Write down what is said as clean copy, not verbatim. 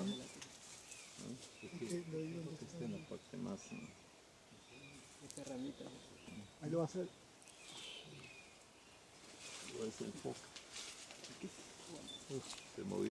Que esté en la parte más. Esta ramita. Ahí lo va a hacer. Igual se enfoca. Se movió.